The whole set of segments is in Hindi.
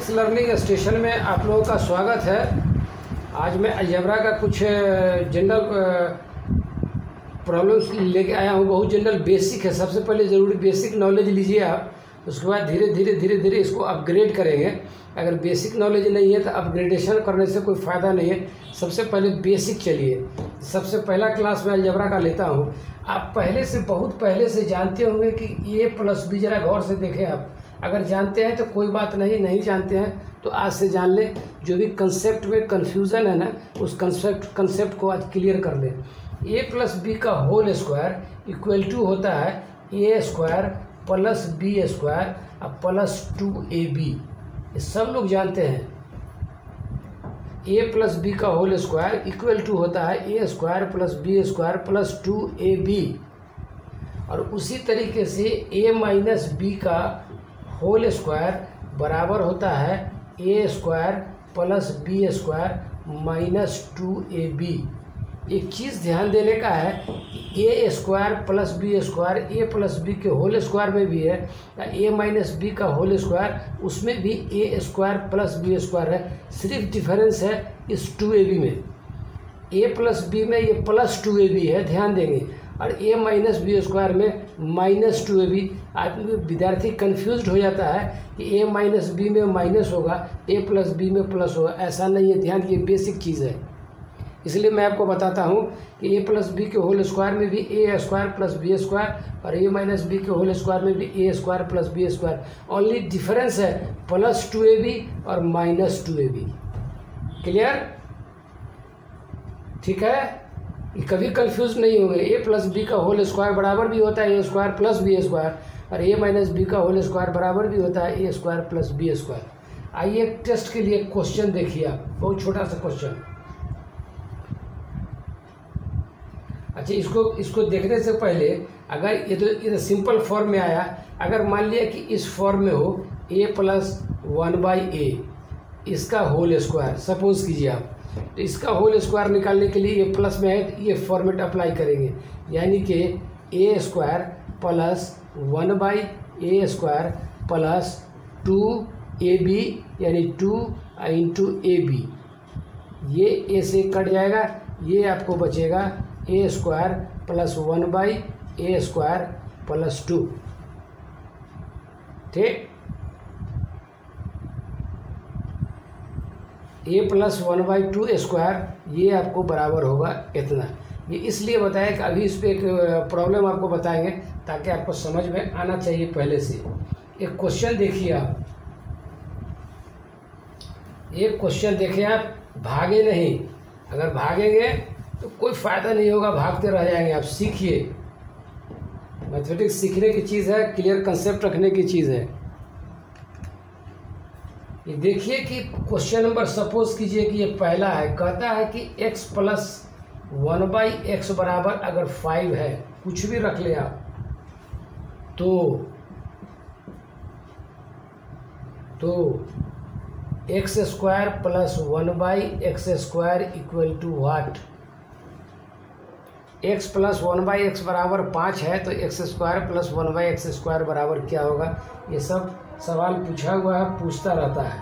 मैथमेटिक्स लर्निंग स्टेशन में आप लोगों का स्वागत है। आज मैं अलजेब्रा का कुछ जनरल प्रॉब्लम्स लेके आया हूँ। बहुत जनरल बेसिक है। सबसे पहले ज़रूरी बेसिक नॉलेज लीजिए आप, उसके बाद धीरे धीरे इसको अपग्रेड करेंगे। अगर बेसिक नॉलेज नहीं है तो अपग्रेडेशन करने से कोई फ़ायदा नहीं है। सबसे पहले बेसिक चलिए। सबसे पहला क्लास मैं अलजेब्रा का लेता हूँ। आप पहले से बहुत पहले से जानते होंगे कि ए प्लस बी, जरा गौर से देखें आप। अगर जानते हैं तो कोई बात नहीं, नहीं जानते हैं तो आज से जान लें। जो भी कंसेप्ट में कन्फ्यूज़न है ना, उस कंसेप्ट को आज क्लियर कर लें। ए प्लस बी का होल स्क्वायर इक्वल टू होता है A square plus B square और प्लस 2ab। ये सब लोग जानते हैं। ए प्लस बी का होल स्क्वायर इक्वल टू होता है A square plus B square plus 2ab। और उसी तरीके से ए माइनस बी का होल स्क्वायर बराबर होता है A square plus B square minus 2ab। एक चीज़ ध्यान देने का है कि A square plus B square A plus B के होल स्क्वायर में भी है, ए माइनस बी का होल स्क्वायर उसमें भी A square plus B square है। सिर्फ डिफरेंस है इस 2ab में। ए प्लस बी में ये प्लस 2ab है, ध्यान देंगे, और ए माइनस बी स्क्वायर में माइनस 2ab। आदमी विद्यार्थी कन्फ्यूज्ड हो जाता है कि ए माइनस बी में माइनस होगा, ए प्लस बी में प्लस होगा। ऐसा नहीं है, ध्यान, ये बेसिक चीज़ है। इसलिए मैं आपको बताता हूँ कि ए प्लस बी के होल स्क्वायर में भी A square plus B square और ए माइनस बी के होल स्क्वायर में भी A square plus B square. Only difference है प्लस 2ab और माइनस 2ab। क्लियर? ठीक है, ये कभी कंफ्यूज नहीं होंगे। ए प्लस बी का होल स्क्वायर बराबर भी होता है A square plus B square, और ए माइनस बी का होल स्क्वायर बराबर भी होता है A square plus B square. आइए टेस्ट के लिए क्वेश्चन देखिए आप, बहुत छोटा सा क्वेश्चन। अच्छा, इसको देखने से पहले अगर ये सिंपल फॉर्म में आया, अगर मान लिया कि इस फॉर्म में हो ए प्लस 1/a इसका होल स्क्वायर, सपोज कीजिए आप, तो इसका होल स्क्वायर निकालने के लिए ये प्लस में है तो ये फॉर्मेट अप्लाई करेंगे, यानी कि A square plus 1/a square plus 2ab, यानी 2 इंटू ab। ये ए से कट जाएगा, ये आपको बचेगा A square plus 1/a square plus 2। ठीक, ए प्लस 1/2 स्क्वायर ये आपको बराबर होगा इतना। ये इसलिए बताया कि अभी इस पर एक प्रॉब्लम आपको बताएंगे ताकि आपको समझ में आना चाहिए पहले से। एक क्वेश्चन देखिए आप, एक क्वेश्चन देखिए आप, भागे नहीं। अगर भागेंगे तो कोई फ़ायदा नहीं होगा, भागते रह जाएंगे आप। सीखिए, मैथमेटिक्स सीखने की चीज़ है, क्लियर कंसेप्ट रखने की चीज़ है। ये देखिए कि क्वेश्चन नंबर सपोज कीजिए कि ये पहला है, कहता है कि x प्लस 1/x बराबर अगर 5 है, कुछ भी रख ले आप, तो x square plus 1/x square equal to what. x plus 1/x बराबर 5 है तो x square plus 1/x square बराबर क्या होगा। ये सब सवाल पूछा हुआ है, पूछता रहता है।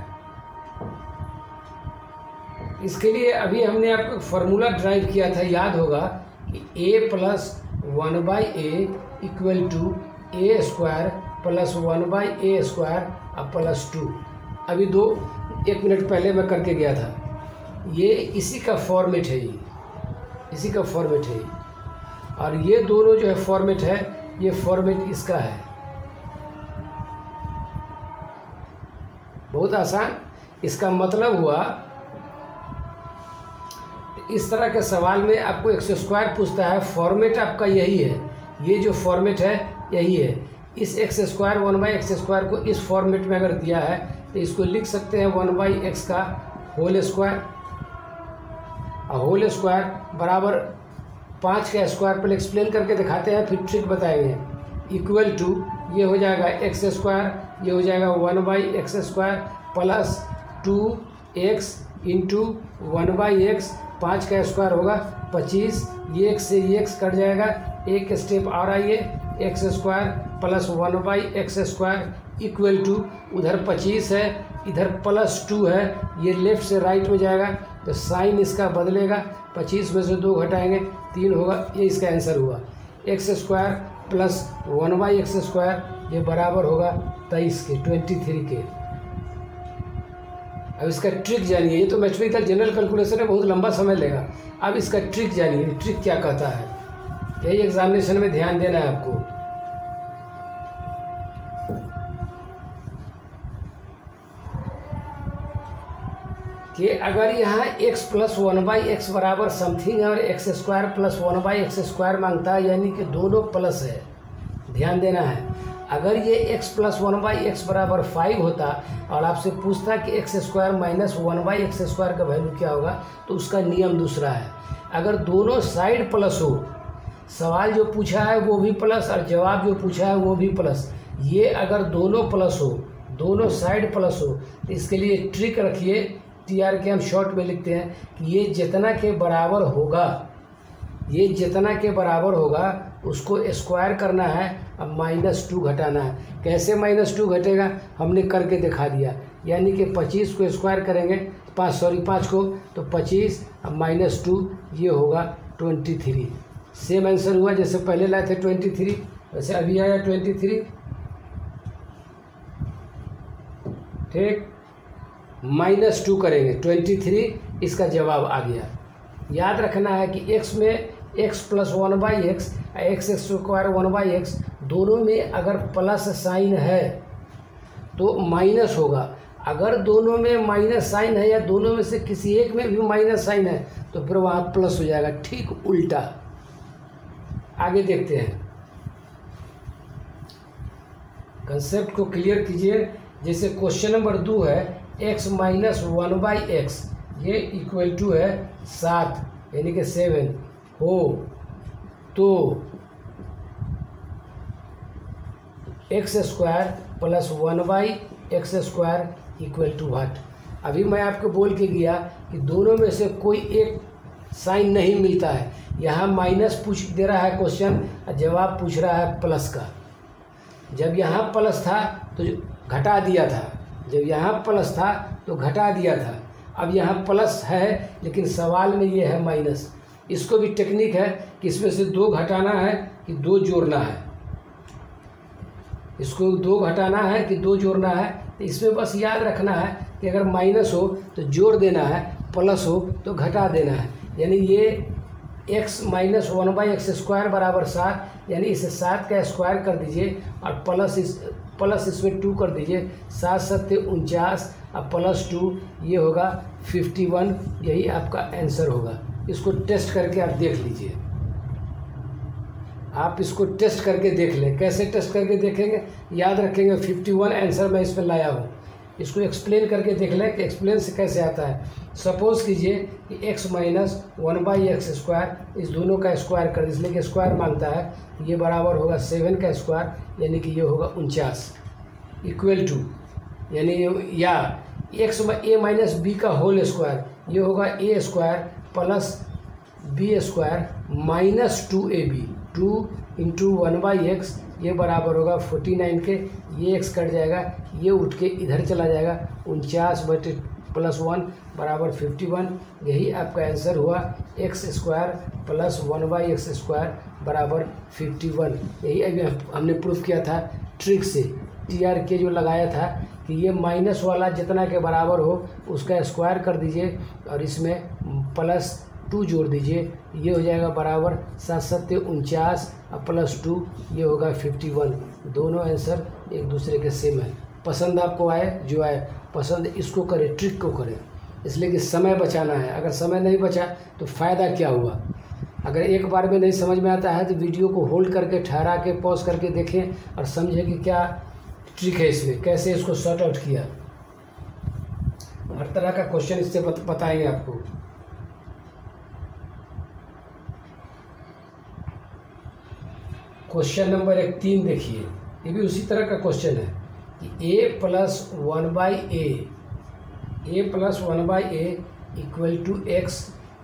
इसके लिए अभी हमने आपको फार्मूला ड्राइव किया था, याद होगा कि a plus 1/a equal to A square plus 1/a square और प्लस 2। अभी 1 मिनट पहले मैं करके गया था। ये इसी का फॉर्मेट है, ये इसी का फॉर्मेट है। और ये दोनों जो है फॉर्मेट है, ये फॉर्मेट इसका है। बहुत आसान। इसका मतलब हुआ इस तरह के सवाल में आपको x स्क्वायर पूछता है, फॉर्मेट आपका यही है, ये जो फॉर्मेट है यही है। इस x स्क्वायर 1/x स्क्वायर को इस फॉर्मेट में अगर दिया है तो इसको लिख सकते हैं 1/x का होल स्क्वायर, होल स्क्वायर बराबर 5 का स्क्वायर। पहले एक्सप्लेन करके दिखाते हैं, फिर ट्रिक बताएंगे। इक्वल टू ये हो जाएगा x स्क्वायर, ये हो जाएगा 1/x square plus 2x into 1/x। 5 का स्क्वायर होगा 25, ये x से ये x कट जाएगा। एक स्टेप और आइए, x square plus 1/x² equal to, उधर 25 है इधर +2 है, ये लेफ्ट से राइट में जाएगा तो साइन इसका बदलेगा, 25 में से 2 घटाएंगे 3 होगा, ये इसका आंसर हुआ। x² प्लस 1/x², ये बराबर होगा 23 के, 23 के। अब इसका ट्रिक जानिए, ये तो मैथमेटिकल जनरल कैलकुलेशन है, बहुत लंबा समय लेगा। अब इसका ट्रिक जानिए, ट्रिक क्या कहता है, यही एग्जामिनेशन में ध्यान देना है आपको। कि अगर यहाँ x प्लस 1/x बराबर समथिंग है और x² प्लस 1/x² मांगता है, यानी कि दोनों प्लस है, ध्यान देना है। अगर ये x प्लस 1/x बराबर 5 होता और आपसे पूछता कि x² माइनस 1/x² का वैल्यू क्या होगा, तो उसका नियम दूसरा है। अगर दोनों साइड प्लस हो, सवाल जो पूछा है वो भी प्लस और जवाब जो पूछा है वो भी प्लस, ये अगर दोनों प्लस हो, दोनों साइड प्लस हो, तो इसके लिए ट्रिक रखिए, TR के हम शॉर्ट में लिखते हैं कि ये जितना के बराबर होगा, ये जितना के बराबर होगा उसको स्क्वायर करना है, अब -2 घटाना है। कैसे -2 घटेगा हमने करके दिखा दिया, यानी कि 25 को स्क्वायर करेंगे 5 को, तो 25 अब -2, ये होगा 23। सेम आंसर हुआ जैसे पहले लाए थे 23, वैसे अभी आया 23। ठीक, -2 करेंगे 23, इसका जवाब आ गया। याद रखना है कि x में x plus 1/x, x² 1/x, दोनों में अगर प्लस साइन है तो माइनस होगा। अगर दोनों में माइनस साइन है या दोनों में से किसी एक में भी माइनस साइन है तो फिर वहाँ प्लस हो जाएगा, ठीक उल्टा। आगे देखते हैं, कंसेप्ट को क्लियर कीजिए। जैसे क्वेश्चन नंबर 2 है, x माइनस 1/x, ये इक्वल टू है 7 यानी कि 7 हो तो x² plus 1/x² equal to what. अभी मैं आपको बोल के गया कि दोनों में से कोई एक साइन नहीं मिलता है। यहाँ माइनस पूछ दे रहा है क्वेश्चन और जवाब पूछ रहा है प्लस का। जब यहाँ प्लस था तो घटा दिया था, जब यहाँ प्लस था तो घटा दिया था, अब यहाँ प्लस है लेकिन सवाल में ये है माइनस। इसको भी टेक्निक है कि इसमें से 2 घटाना है कि 2 जोड़ना है, इसको 2 घटाना है कि 2 जोड़ना है। तो इसमें बस याद रखना है कि अगर माइनस हो तो जोड़ देना है, प्लस हो तो घटा देना है। यानी ये x माइनस 1/x² बराबर 7, यानी इसे 7 का स्क्वायर कर दीजिए और प्लस इसमें 2 कर दीजिए, 7 7 49 और +2, ये होगा 51। यही आपका आंसर होगा। इसको टेस्ट करके आप देख लीजिए, आप इसको टेस्ट करके देख लें। कैसे टेस्ट करके देखेंगे, याद रखेंगे 51 आंसर मैं इसमें लाया हूँ। इसको एक्सप्लेन करके देख लें कि एक्सप्लेन से कैसे आता है। सपोज कीजिए कि x माइनस 1/x², इस दोनों का स्क्वायर कर, इसलिए कि स्क्वायर मांगता है, ये बराबर होगा 7 का स्क्वायर, यानी कि ये होगा 49 इक्वल टू, यानी या a माइनस b का होल स्क्वायर, ये होगा a² plus b² minus 2ab, 2 into 1/x, ये बराबर होगा 49 के, ये x कट जाएगा, ये उठ के इधर चला जाएगा, 49 प्लस 1 बराबर 51। यही आपका आंसर हुआ, x² प्लस 1/x² बराबर 51। यही अभी हमने प्रूफ किया था ट्रिक से, TR के जो लगाया था कि ये माइनस वाला जितना के बराबर हो उसका स्क्वायर कर दीजिए और इसमें +2 जोड़ दीजिए, ये हो जाएगा बराबर 7 7 49 और +2, ये होगा 51। दोनों आंसर एक दूसरे के सेम है। पसंद आपको आए, जो आए पसंद, इसको करें, ट्रिक को करें, इसलिए कि समय बचाना है। अगर समय नहीं बचा तो फ़ायदा क्या हुआ। अगर एक बार में नहीं समझ में आता है तो वीडियो को होल्ड करके, ठहरा के, पॉज करके देखें और समझें कि क्या ट्रिक है इसमें, कैसे इसको सॉर्ट आउट किया। हर तरह का क्वेश्चन इससे बताएंगे आपको। क्वेश्चन नंबर 3 देखिए, ये भी उसी तरह का क्वेश्चन है कि a plus 1/a equal to x,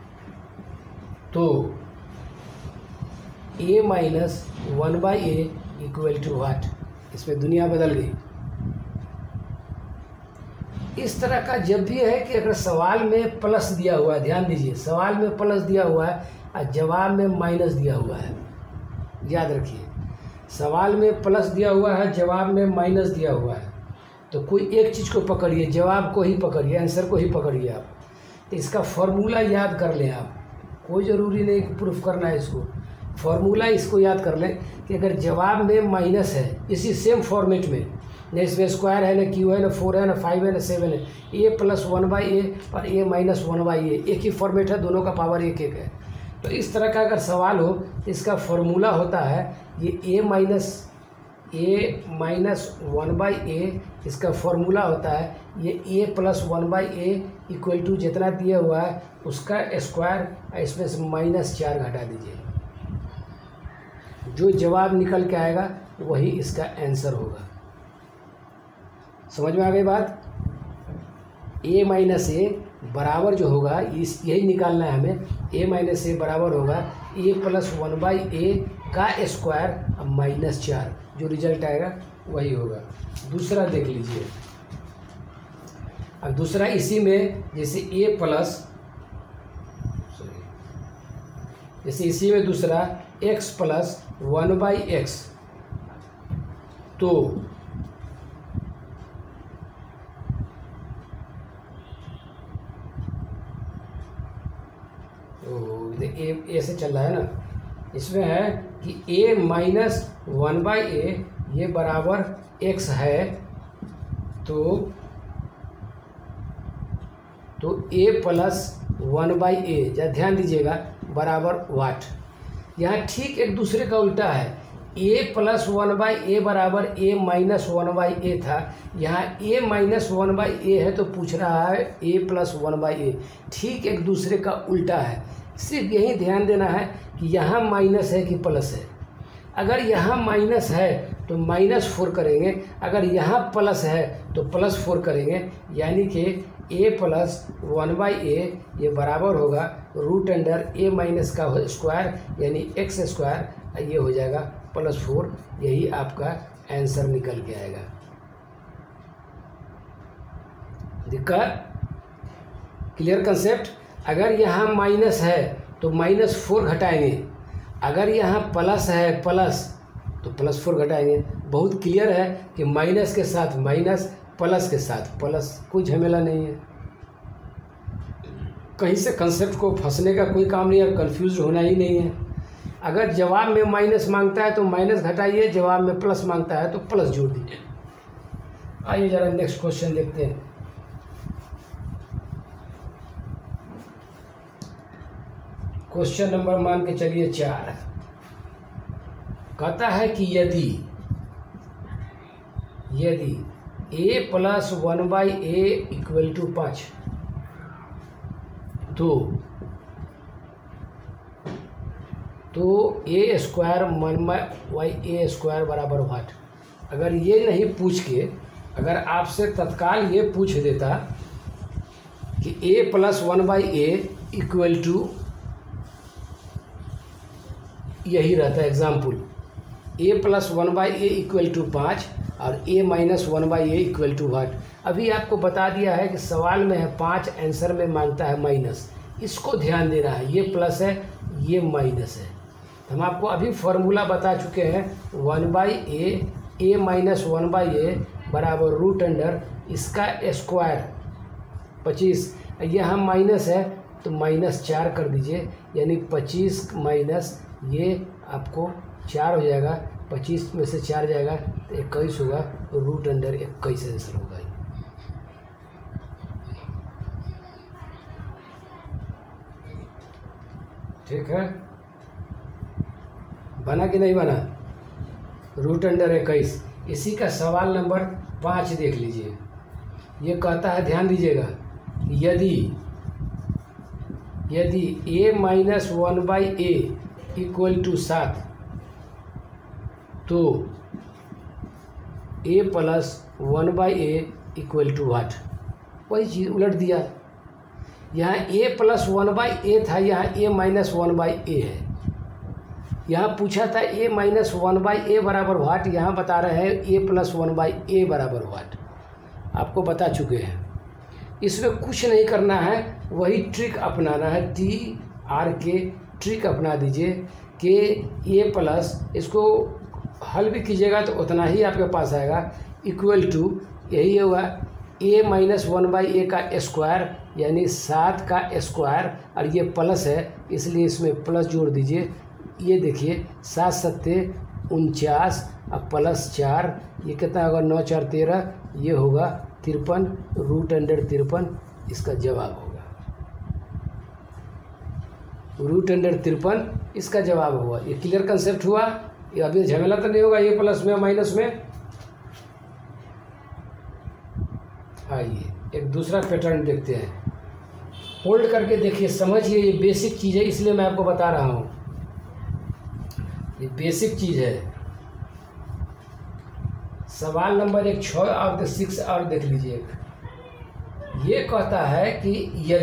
तो a minus 1/a equal to what. इसमें दुनिया बदल गई। इस तरह का जब भी है कि अगर सवाल में प्लस दिया हुआ है, ध्यान दीजिए, सवाल में प्लस दिया हुआ है और जवाब में माइनस दिया हुआ है, याद रखिए, सवाल में प्लस दिया हुआ है, जवाब में माइनस दिया हुआ है, तो कोई एक चीज़ को पकड़िए, जवाब को ही पकड़िए, आंसर को ही पकड़िए आप। तो इसका फॉर्मूला याद कर लें आप, कोई ज़रूरी नहीं कि प्रूफ करना है इसको, फॉर्मूला इसको याद कर लें कि अगर जवाब में माइनस है, इसी सेम फॉर्मेट में, न इसमें स्क्वायर है, न क्यू है, न 4 है, न 5 है, न 7 है, a + 1/a और a - 1/a, एक ही फॉर्मेट है, दोनों का पावर 1 है। तो इस तरह का अगर सवाल हो तो इसका फॉर्मूला होता है ये a - 1/a, इसका फॉर्मूला होता है ये a + 1/a इक्वल टू जितना दिया हुआ है उसका स्क्वायर, इसमें से -4 घटा दीजिए, जो जवाब निकल के आएगा वही इसका आंसर होगा। समझ में आ गई बात? a - a बराबर जो होगा, इस यही निकालना है हमें, a - a बराबर होगा a + 1/a का स्क्वायर -4, जो रिजल्ट आएगा वही होगा। दूसरा देख लीजिए। अब दूसरा इसी में जैसे जैसे इसी में दूसरा x + 1/x, तो ए से चल रहा है ना, इसमें है कि a - 1/a ये बराबर x है, तो a + 1/a, या ध्यान दीजिएगा, बराबर वाट। यहाँ ठीक एक दूसरे का उल्टा है, a + 1/a बराबर a - 1/a था, यहाँ a - 1/a है तो पूछ रहा है a + 1/a, ठीक एक दूसरे का उल्टा है। सिर्फ यही ध्यान देना है कि यहाँ माइनस है कि प्लस है। अगर यहाँ माइनस है तो -4 करेंगे, अगर यहाँ प्लस है तो +4 करेंगे, यानी कि a + 1/a ये बराबर होगा √a- का स्क्वायर, यानी x², ये हो जाएगा +4, यही आपका आंसर निकल के आएगा। दिक्कत क्लियर कंसेप्ट? अगर यहाँ माइनस है तो -4 घटाएंगे, अगर यहाँ प्लस है तो +4 घटाएंगे। बहुत क्लियर है कि माइनस के साथ माइनस, प्लस के साथ प्लस, कोई झमेला नहीं है। कहीं से कंसेप्ट को फंसने का कोई काम नहीं है, कंफ्यूज होना ही नहीं है। अगर जवाब में माइनस मांगता है तो माइनस घटाइए, जवाब में प्लस मांगता है तो प्लस जोड़ दीजिए। आइए जरा नेक्स्ट क्वेश्चन देखते हैं। क्वेश्चन नंबर मान के चलिए 4, कहता है कि यदि a + 1/a = 5, तो a² - 1/a² बराबर व्हाट। अगर ये नहीं पूछ के, अगर आपसे तत्काल ये पूछ देता कि a + 1/a = यही रहता है एग्जाम्पल, a + 1/a = 5 और a - 1/a = व्हाट। अभी आपको बता दिया है कि सवाल में है 5, आंसर में मांगता है माइनस, इसको ध्यान देना है, ये प्लस है ये माइनस है। हम आपको अभी फॉर्मूला बता चुके हैं, 1/a, a - 1/a बराबर √, इसका स्क्वायर 25, यहाँ माइनस है तो -4 कर दीजिए, यानी 25 माइनस ये आपको 4 हो जाएगा, 25 में से 4 जाएगा तो 21 होगा, तो √21 आंसर होगा। ठीक है, बना कि नहीं बना? √21। इसी का सवाल नंबर 5 देख लीजिए। ये कहता है, ध्यान दीजिएगा, यदि a - 1/a = 7, तो a + 1/a = व्हाट। वही चीज़ उलट दिया, यहाँ a + 1/a था, यहाँ a - 1/a है। यहाँ पूछा था a माइनस 1/a बराबर वाट, यहाँ बता रहे हैं a प्लस 1/a बराबर वाट, आपको बता चुके हैं। इसमें कुछ नहीं करना है, वही ट्रिक अपनाना है, TRK ट्रिक अपना दीजिए कि a प्लस, इसको हल भी कीजिएगा तो उतना ही आपके पास आएगा, इक्वल टू यही होगा a माइनस 1/a का स्क्वायर यानी 7 का स्क्वायर, और ये प्लस है इसलिए इसमें प्लस जोड़ दीजिए। ये देखिए 7 सत्ते 49 अब प्लस 4, ये कितना होगा 9 4 13, ये होगा 53 √53, इसका जवाब होगा √53, इसका जवाब होगा। ये क्लियर कंसेप्ट हुआ, ये अभी झमेला तो नहीं होगा ये प्लस में माइनस में। आइए एक दूसरा पैटर्न देखते हैं, होल्ड करके देखिए, समझिए, ये बेसिक चीज़ है इसलिए मैं आपको बता रहा हूँ, ये बेसिक चीज़ है। सवाल नंबर 6 और 6 और देख लीजिए। ये कहता है कि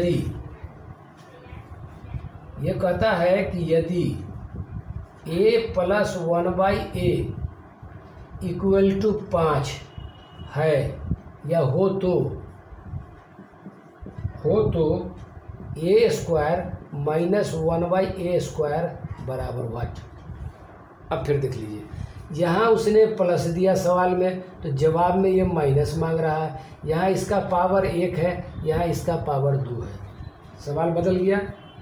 यदि a plus 1/a equal to 5 है या हो तो a square minus 1/a square बराबर वाट। अब फिर देख लीजिए, यहाँ उसने प्लस दिया सवाल में, तो जवाब में ये माइनस मांग रहा है। यहाँ इसका पावर 1 है, यहाँ इसका पावर 2 है। सवाल बदल गया।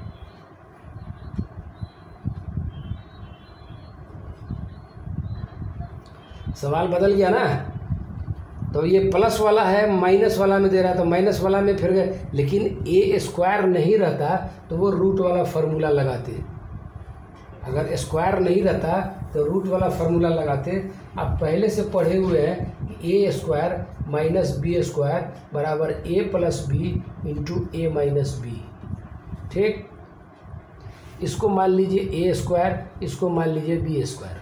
सवाल बदल गया ना, तो ये प्लस वाला है माइनस वाला में दे रहा है, तो माइनस वाला में फिर गए, लेकिन a स्क्वायर नहीं रहता तो वो रूट वाला फार्मूला लगाते। अगर स्क्वायर नहीं रहता तो रूट वाला फार्मूला लगाते। आप पहले से पढ़े हुए हैं कि a square minus b square बराबर a plus B into a minus B. ठीक, इसको मान लीजिए a स्क्वायर, इसको मान लीजिए b स्क्वायर।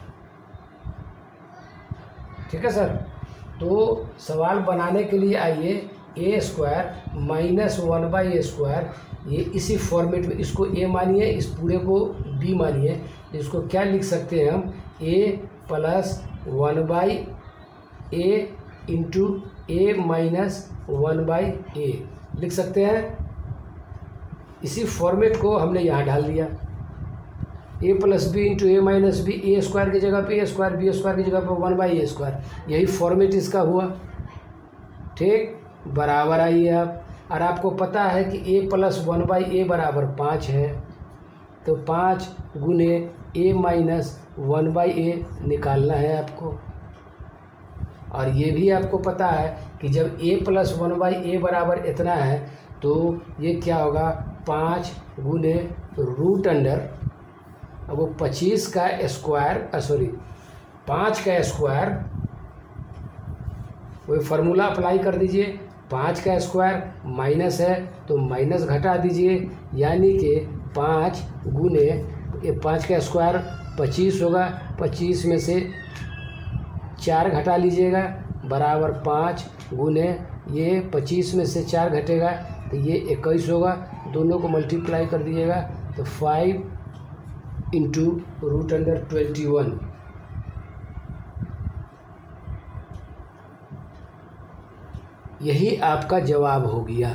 ठीक है सर, तो सवाल बनाने के लिए आइए, a square minus 1/a square, ये इसी फॉर्मेट में, इसको a मानिए, इस पूरे को b मानिए, इसको क्या लिख सकते हैं हम, a plus 1/a into a minus 1/a लिख सकते हैं। इसी फॉर्मेट को हमने यहाँ डाल दिया, a plus B into a minus B, a square की जगह पे a स्क्वायर, b स्क्वायर की जगह पे 1/a स्क्वायर, यही फॉर्मेट इसका हुआ। ठीक, बराबर आइए आप, और आपको पता है कि a प्लस 1/a बराबर 5 है, तो 5 गुने a माइनस 1/a निकालना है आपको। और ये भी आपको पता है कि जब a प्लस 1/a बराबर इतना है तो ये क्या होगा, 5 गुने रूट अंडर, अब वो 25 का स्क्वायर, 5 का स्क्वायर, वही फार्मूला अप्लाई कर दीजिए। 5 का स्क्वायर माइनस है तो माइनस घटा दीजिए, यानी कि 5 गुने, ये 5 का स्क्वायर 25 होगा, 25 में से 4 घटा लीजिएगा बराबर 5 गुने, ये 25 में से 4 घटेगा तो ये 21 होगा, दोनों को मल्टीप्लाई कर दीजिएगा तो 5 इंटू रूट अंडर 21, यही आपका जवाब हो गया।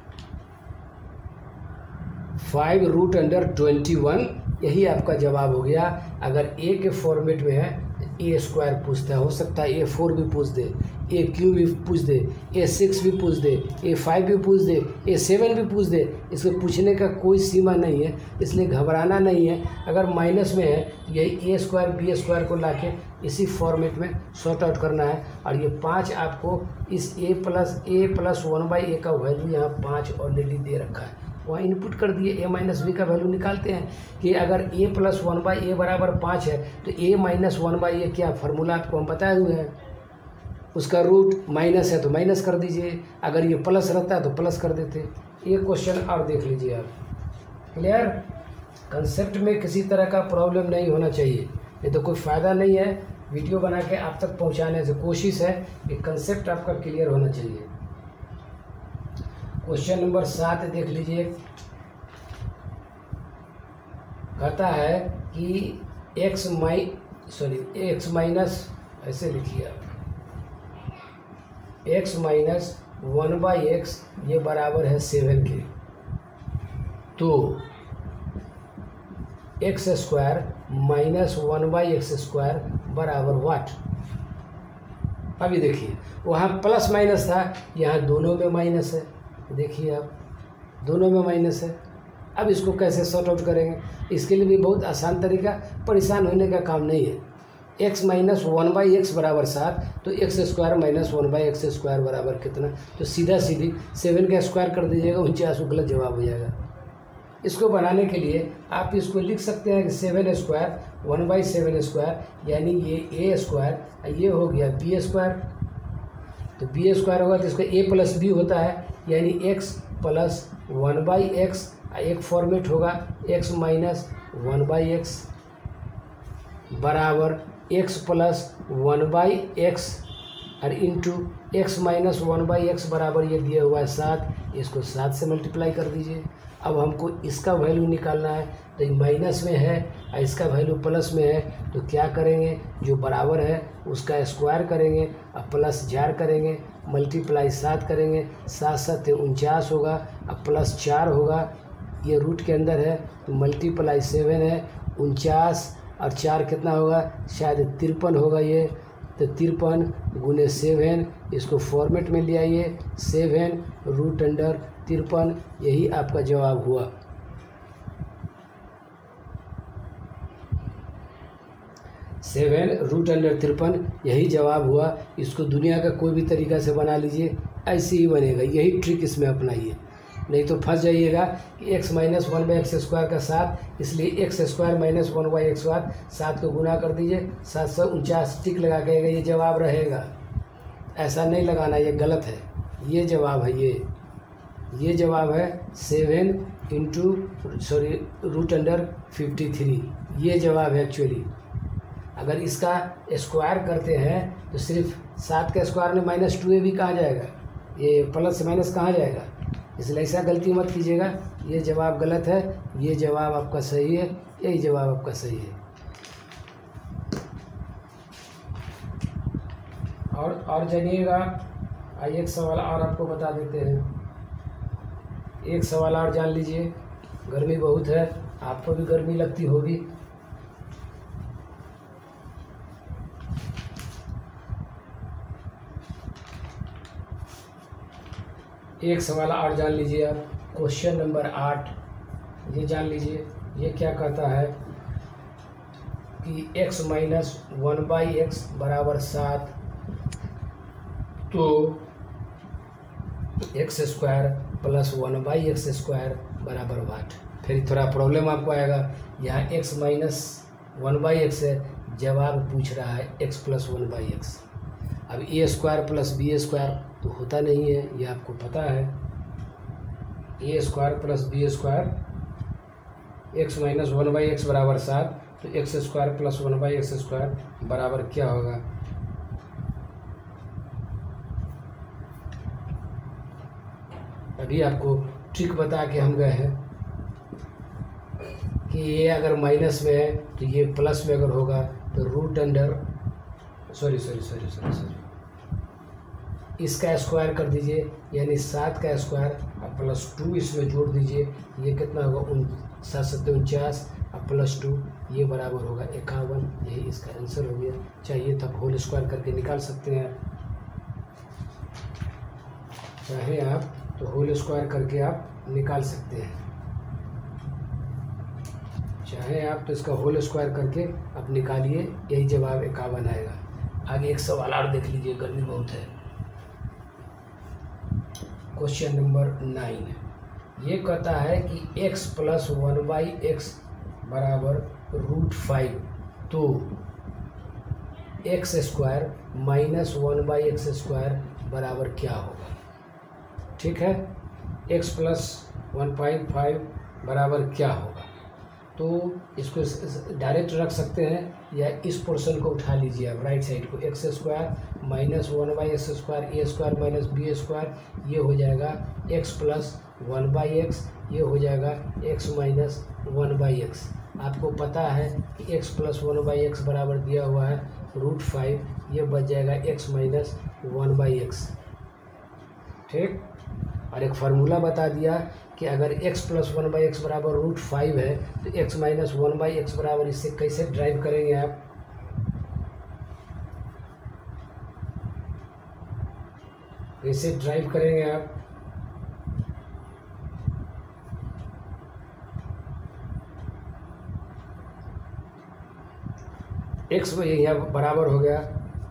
5 रूट अंडर 21, यही आपका जवाब हो गया। अगर a के फॉर्मेट में है a स्क्वायर पूछता है, हो सकता है a4 भी पूछ दे, a3 भी पूछ दे, a6 भी पूछ दे, a5 भी पूछ दे, a7 भी पूछ दे, इसको पूछने का कोई सीमा नहीं है, इसलिए घबराना नहीं है। अगर माइनस में है यही a स्क्वायर b स्क्वायर को लाके इसी फॉर्मेट में सॉर्ट आउट करना है। और ये 5 आपको इस a प्लस 1/a का वैल्यू यहाँ 5 ऑलरेडी दे रखा है, वहाँ इनपुट कर दिए। a माइनस बी का वैल्यू निकालते हैं कि अगर a प्लस 1/a बराबर 5 है तो a माइनस 1/a क्या फार्मूला आपको हम बताए हुए हैं, उसका रूट माइनस है तो माइनस कर दीजिए, अगर ये प्लस रहता है तो प्लस कर देते। एक क्वेश्चन और देख लीजिए आप। क्लियर, कंसेप्ट में किसी तरह का प्रॉब्लम नहीं होना चाहिए, नहीं तो कोई फ़ायदा नहीं है वीडियो बना के आप तक पहुंचाने से। कोशिश है कि कंसेप्ट आपका क्लियर होना चाहिए। क्वेश्चन नंबर 7 देख लीजिए। कहता है कि एक्स माइनस, ऐसे लिखिए आप, एक्स माइनस 1/x ये बराबर है 7 के। तो एक्स स्क्वायर माइनस 1/x² बराबर वाट। अभी देखिए वहाँ प्लस माइनस था, यहाँ दोनों में माइनस है, देखिए आप दोनों में माइनस है। अब इसको कैसे सॉर्ट आउट करेंगे? इसके लिए भी बहुत आसान तरीका, परेशान होने का काम नहीं है। x माइनस 1/x बराबर 7, तो एक्स स्क्वायर माइनस 1/x² बराबर कितना? तो सीधा सीधी 7 का स्क्वायर कर दीजिएगा, 49 गलत जवाब हो जाएगा। इसको बनाने के लिए आप इसको लिख सकते हैं कि 7 स्क्वायर 1/7² यानी ये a², ये हो गया b²। तो b² होगा तो इसका a प्लस b होता है, यानी x प्लस 1/x, एक फॉर्मेट होगा x माइनस 1/x बराबर x प्लस 1/x और इंटू x माइनस 1/x बराबर ये दिया हुआ है 7, इसको 7 से मल्टीप्लाई कर दीजिए। अब हमको इसका वैल्यू निकालना है, तो ये माइनस में है और इसका वैल्यू प्लस में है, तो क्या करेंगे, जो बराबर है उसका स्क्वायर करेंगे और प्लस 4 करेंगे, मल्टीप्लाई 7 करेंगे, 7 7 49 होगा और प्लस 4 होगा, ये रूट के अंदर है, तो मल्टीप्लाई 7 है, 49 और 4 कितना होगा, शायद 53 होगा ये। तो 53 गुने 7, इसको फॉर्मेट में ले आइए, 7 रूट अंडर 53, यही आपका जवाब हुआ। सेवन रूट अंडर 53 यही जवाब हुआ। इसको दुनिया का कोई भी तरीका से बना लीजिए, ऐसे ही बनेगा, यही ट्रिक इसमें अपनाइए, नहीं तो फंस जाइएगा कि x माइनस 1/x² का 7, इसलिए x² माइनस 1/x², 7 को गुना कर दीजिए, 749 टिक लगा के ये जवाब रहेगा। ऐसा नहीं लगाना, ये गलत है, ये जवाब है, ये जवाब है 7 इंटू रूट अंडर 53, ये जवाब है एक्चुअली। अगर इसका स्क्वायर करते हैं तो सिर्फ 7 का स्क्वायर में -2a भी कहाँ जाएगा, ये प्लस से माइनस कहाँ जाएगा, इसलिए ऐसा गलती मत कीजिएगा। ये जवाब गलत है, ये जवाब आपका सही है, यही जवाब आपका सही है। और जानिएगा, आइए एक सवाल और आपको बता देते हैं। एक सवाल और जान लीजिए, गर्मी बहुत है, आपको भी गर्मी लगती होगी। एक सवाल और जान लीजिए आप, क्वेश्चन नंबर 8, ये जान लीजिए, ये क्या कहता है कि x माइनस 1/x बराबर 7, तो x² प्लस 1/x² बराबर वाट। फिर थोड़ा प्रॉब्लम आपको आएगा, यहाँ x माइनस 1/x है, जवाब पूछ रहा है x प्लस 1/x। अब a² प्लस b² तो होता नहीं है, ये आपको पता है। a² plus b², x minus 1/x बराबर 7, तो x² प्लस 1/x² बराबर क्या होगा, अभी आपको ट्रिक बता के हम गए हैं कि ये अगर माइनस में है तो ये प्लस में अगर होगा तो रूट अंडर सॉरी इसका स्क्वायर कर दीजिए, यानी 7 का स्क्वायर और प्लस 2 इसमें जोड़ दीजिए, ये कितना होगा 7 7 49 और प्लस 2, ये बराबर होगा 51, यही इसका आंसर हो गया। चाहिए तब होल स्क्वायर करके निकाल सकते हैं, चाहे आप तो होल स्क्वायर करके आप निकाल सकते हैं, चाहे आप तो इसका होल स्क्वायर करके आप निकालिए, यही जवाब 51 आएगा। आगे एक सवाल और देख लीजिए, गर्मी बहुत है। क्वेश्चन नंबर 9, ये कहता है कि x प्लस 1/x बराबर √5, तो x² माइनस 1/x² बराबर क्या होगा। ठीक है, x प्लस 1.5 बराबर क्या होगा, तो इसको डायरेक्ट रख सकते हैं या इस पोर्शन को उठा लीजिए आप, राइट साइड को, x² minus 1/x², a² minus b², ये हो जाएगा x प्लस 1/x ये हो जाएगा x माइनस 1/x। आपको पता है कि x प्लस 1/x बराबर दिया हुआ है √5, ये बच जाएगा x माइनस 1/x। ठीक, और एक फार्मूला बता दिया कि अगर x प्लस 1/x बराबर √5 है तो x माइनस 1/x बराबर, इससे कैसे ड्राइव करेंगे आप, कैसे ड्राइव करेंगे आप, x यहाँ बराबर हो गया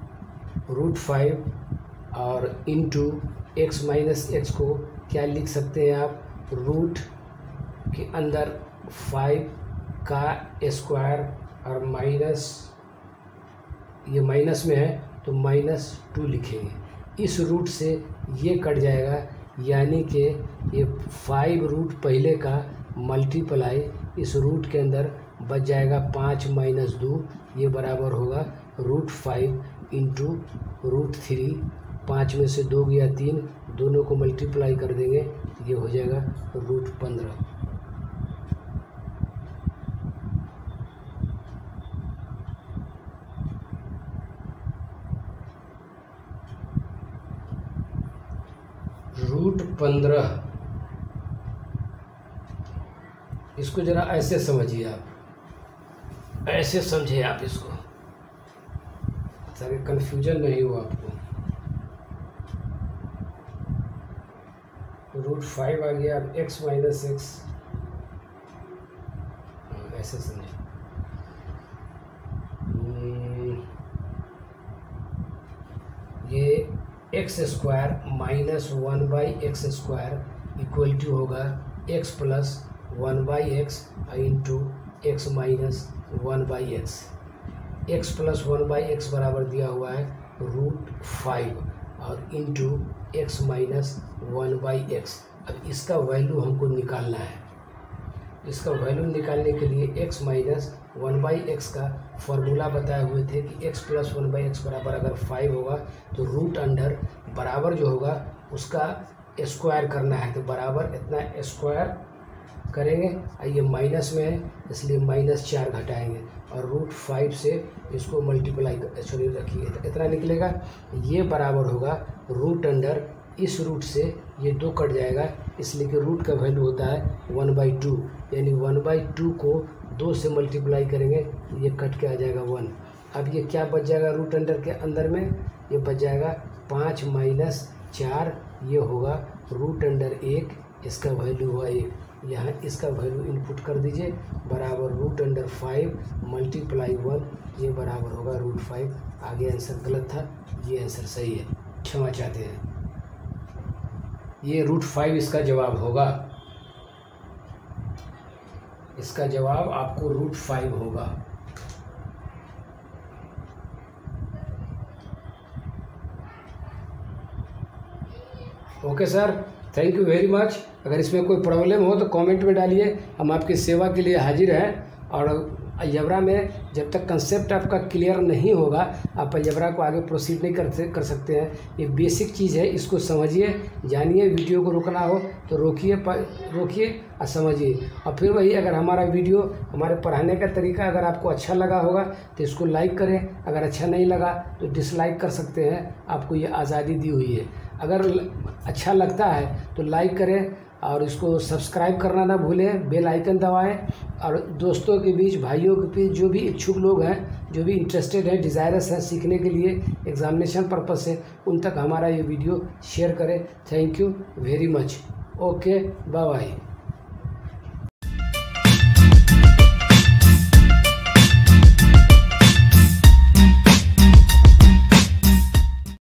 √5 और इंटू x माइनस x को क्या लिख सकते हैं आप, रूट के अंदर 5 का स्क्वायर और माइनस, ये माइनस में है तो -2 लिखेंगे। इस रूट से ये कट जाएगा, यानी कि ये 5 रूट पहले का मल्टीप्लाई इस रूट के अंदर बच जाएगा 5 माइनस 2, ये बराबर होगा √5 इंटू √3। 5 में से 2 गया 3, दोनों को मल्टीप्लाई कर देंगे, ये हो जाएगा √15। √15, इसको जरा ऐसे समझिए आप, ऐसे समझिए आप इसको, ताकि कन्फ्यूजन नहीं हो आपको। √5 आ गया, अब x माइनस x, ऐसे समझिए। ये x square minus 1/x² equal to होगा x plus 1/x into x minus 1/x। x plus 1/x बराबर दिया हुआ है √5 और इंटू x माइनस 1/x। अब इसका वैल्यू हमको निकालना है। इसका वैल्यू निकालने के लिए x माइनस 1/x का फॉर्मूला बताए हुए थे कि x प्लस 1/x बराबर अगर 5 होगा तो रूट अंडर बराबर जो होगा उसका स्क्वायर करना है, तो बराबर इतना स्क्वायर करेंगे। ये माइनस में है इसलिए -4 घटाएंगे और √5 से इसको मल्टीप्लाई सॉरी रखिए, इतना निकलेगा। ये बराबर होगा रूट अंडर, इस रूट से ये 2 कट जाएगा, इसलिए कि रूट का वैल्यू होता है 1/2, यानी 1/2 को 2 से मल्टीप्लाई करेंगे ये कट के आ जाएगा 1। अब ये क्या बच जाएगा रूट अंडर के अंदर में, ये बच जाएगा 5 माइनस 4, ये होगा रूट अंडर 1, इसका वैल्यू हुआ 1। यहाँ इसका वैल्यू इनपुट कर दीजिए, बराबर रूट अंडर 5 मल्टीप्लाई 1, ये बराबर होगा √5। आगे आंसर गलत था, ये आंसर सही है, क्षमा चाहते हैं। ये √5 इसका जवाब होगा, इसका जवाब आपको √5 होगा। Okay sir, thank you very much. अगर इसमें कोई प्रॉब्लम हो तो कमेंट में डालिए, हम आपकी सेवा के लिए हाजिर हैं। और अलजेब्रा में जब तक कंसेप्ट आपका क्लियर नहीं होगा आप अलजेब्रा को आगे प्रोसीड नहीं कर सकते हैं। ये बेसिक चीज़ है, इसको समझिए, जानिए। वीडियो को रोकना हो तो रोकिए और समझिए। और फिर वही, अगर हमारा वीडियो, हमारे पढ़ाने का तरीका अगर आपको अच्छा लगा होगा तो इसको लाइक करें, अगर अच्छा नहीं लगा तो डिसलाइक कर सकते हैं, आपको ये आज़ादी दी हुई है। अगर अच्छा लगता है तो लाइक करें और इसको सब्सक्राइब करना ना भूलें, बेल आइकन दबाएं। और दोस्तों के बीच, भाइयों के बीच जो भी इच्छुक लोग हैं, जो भी इंटरेस्टेड हैं, डिज़ायरस हैं सीखने के लिए एग्जामिनेशन पर्पस से, उन तक हमारा ये वीडियो शेयर करें। Thank you very much. Okay, bye bye.